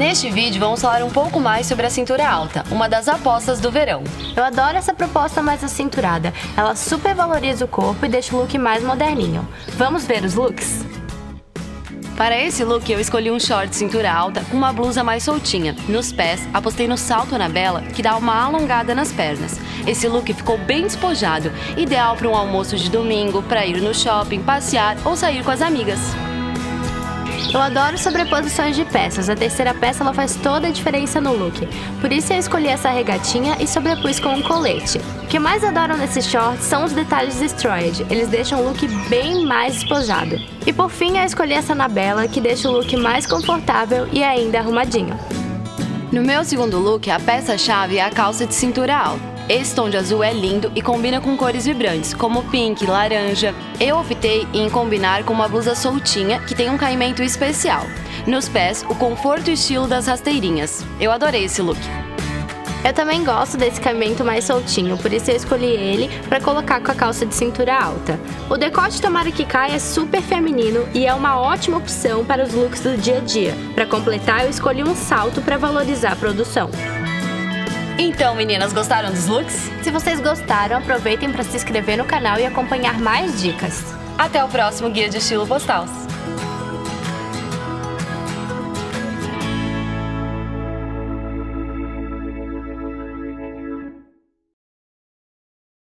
Neste vídeo vamos falar um pouco mais sobre a cintura alta, uma das apostas do verão. Eu adoro essa proposta mais acinturada, ela super valoriza o corpo e deixa o look mais moderninho. Vamos ver os looks? Para esse look eu escolhi um short cintura alta com uma blusa mais soltinha. Nos pés, apostei no salto Anabela, que dá uma alongada nas pernas. Esse look ficou bem despojado, ideal para um almoço de domingo, para ir no shopping, passear ou sair com as amigas. Eu adoro sobreposições de peças, a terceira peça ela faz toda a diferença no look. Por isso eu escolhi essa regatinha e sobrepus com um colete. O que mais adoro nesse short são os detalhes destroyed, eles deixam o look bem mais despojado. E por fim eu escolhi essa Anabela, que deixa o look mais confortável e ainda arrumadinho. No meu segundo look, a peça-chave é a calça de cintura alta. Esse tom de azul é lindo e combina com cores vibrantes, como pink, laranja. Eu optei em combinar com uma blusa soltinha, que tem um caimento especial. Nos pés, o conforto e estilo das rasteirinhas. Eu adorei esse look. Eu também gosto desse caimento mais soltinho, por isso eu escolhi ele para colocar com a calça de cintura alta. O decote tomara que caia é super feminino e é uma ótima opção para os looks do dia a dia. Para completar, eu escolhi um salto para valorizar a produção. Então, meninas, gostaram dos looks? Se vocês gostaram, aproveitem para se inscrever no canal e acompanhar mais dicas. Até o próximo Guia de Estilo Postal.